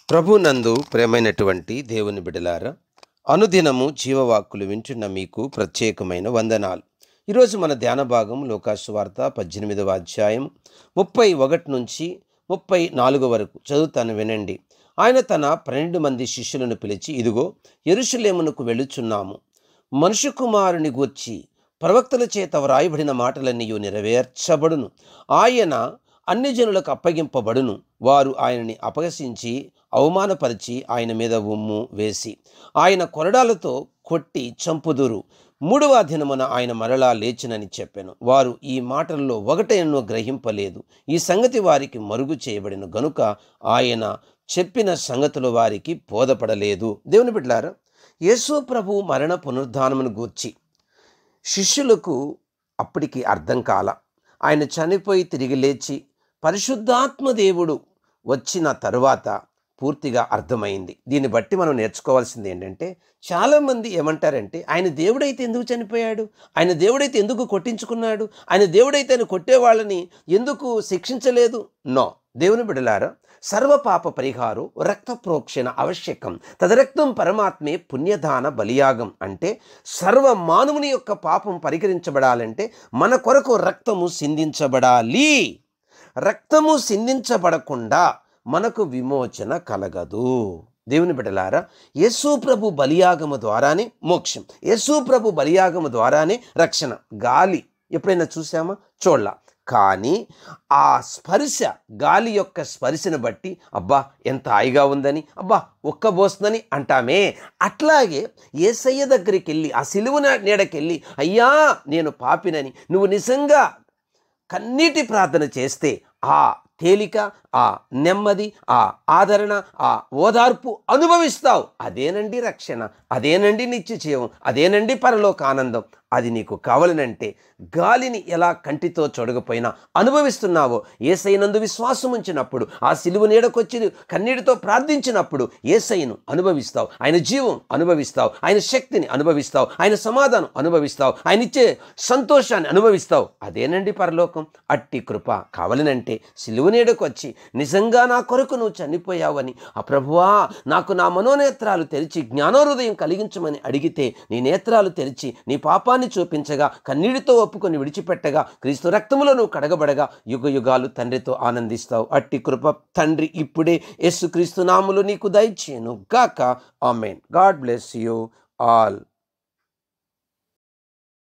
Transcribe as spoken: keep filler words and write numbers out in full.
ప్రభునందు ప్రేమైనటువంటి దేవుని బిడ్డలారా, అనుదినము జీవవాక్కులు వింటున్న మీకు ప్రత్యేకమైన వందనాలు. ఈరోజు మన ధ్యాన భాగం లూకాసు వార్త పద్దెనిమిదవ అధ్యాయం ముప్పై ఒకటి నుంచి ముప్పై నాలుగు వరకు చదువుతాను, వినండి. ఆయన తన పన్నెండు మంది శిష్యులను పిలిచి, ఇదిగో యెరూషలేమునకు వెళ్ళుచున్నాము, మనుష్య కుమారుని గూర్చి ప్రవక్తల చేత వ్రాయబడిన మాటలన్నీ నెరవేర్చబడును. ఆయన అన్ని జనులకు అప్పగింపబడును. వారు ఆయనని అపహసించి అవమానపరిచి ఆయన మీద ఉమ్ము వేసి ఆయన కొరడాలతో కొట్టి చంపుదురు. మూడవ దినమున ఆయన మరలా లేచునని చెప్పాను. వారు ఈ మాటల్లో ఒకటైనను గ్రహింపలేదు. ఈ సంగతి వారికి మరుగు చేయబడిన గనుక ఆయన చెప్పిన సంగతులు వారికి బోధపడలేదు. దేవుని బిడ్డలారా, యేసు ప్రభు మరణ పునరుద్ధానమును గూర్చి శిష్యులకు అప్పటికి అర్థం కాల. ఆయన చనిపోయి తిరిగి లేచి పరిశుద్ధాత్మ దేవుడు వచ్చిన తరువాత పూర్తిగా అర్థమైంది. దీన్ని బట్టి మనం నేర్చుకోవాల్సింది ఏంటంటే, చాలామంది ఏమంటారంటే, ఆయన దేవుడైతే ఎందుకు చనిపోయాడు, ఆయన దేవుడైతే ఎందుకు కొట్టించుకున్నాడు, ఆయన దేవుడైతే ఆయన కొట్టేవాళ్ళని ఎందుకు శిక్షించలేదు? నో, దేవుని బిడ్డలారా, సర్వపాప పరిహారం రక్త ప్రోక్షణ ఆవశ్యకం. తదరక్తం పరమాత్మే పుణ్యదాన బలియాగం. అంటే సర్వ మానవుని యొక్క పాపం పరిహరించబడాలంటే మన కొరకు రక్తము సిందించబడాలి. రక్తము సిందించబడకుండా మనకు విమోచన కలగదు. దేవుని బిడ్డలారా, యేసు ప్రభు బలియాగము ద్వారానే మోక్షం, యేసు ప్రభు బలియాగము ద్వారానే రక్షణ. గాలి ఎప్పుడైనా చూసామా? చూడలా. కానీ ఆ స్పర్శ, గాలి యొక్క స్పర్శను బట్టి అబ్బా ఎంత హాయిగా ఉందని, అబ్బా ఒక్కబోస్తుందని అంటామే. అట్లాగే యేసయ్య దగ్గరికి వెళ్ళి, ఆ సిలువ నీడకెళ్ళి, అయ్యా నేను పాపినని నువ్వు నిజంగా కన్నీటి ప్రార్థన చేస్తే ఆ తేలిక, ఆ నెమ్మది, ఆ ఆదరణ, ఆ ఓదార్పు అనుభవిస్తావు. అదేనండి రక్షణ, అదేనండి నిత్య జీవం, అదేనండి పరలోక ఆనందం. అది నీకు కావాలనంటే గాలిని ఎలా కంటితో చూడకపోయినా అనుభవిస్తున్నావో, యేసయ్యనందు విశ్వాసం ఉంచినప్పుడు, ఆ సిలువ నీడకొచ్చి కన్నీటితో ప్రార్థించినప్పుడు యేసయ్యను అనుభవిస్తావు, ఆయన జీవం అనుభవిస్తావు, ఆయన శక్తిని అనుభవిస్తావు, ఆయన సమాధానం అనుభవిస్తావు, ఆయన ఇచ్చే సంతోషాన్ని అనుభవిస్తావు. అదేనండి పరలోకం. అట్టి కృప కావాలనంటే సిలువ నీడకొచ్చి నిజంగా నా కొరకు నువ్వు చనిపోయావని, ఆ ప్రభువా నాకు నా మనోనేత్రాలు తెరిచి జ్ఞానోదయం కలిగించమని అడిగితే, నీ నేత్రాలు తెరిచి నీ పాపాన్ని చూపించగా, కన్నీటితో ఒప్పుకొని విడిచిపెట్టగా, క్రీస్తు రక్తములో నువ్వు కడగబడగా యుగ యుగాలు తండ్రితో ఆనందిస్తావు. అట్టి కృప తండ్రి ఇప్పుడే యేసుక్రీస్తు నామములో నీకు దయచేయును గాక. ఆమేన్. God bless you all.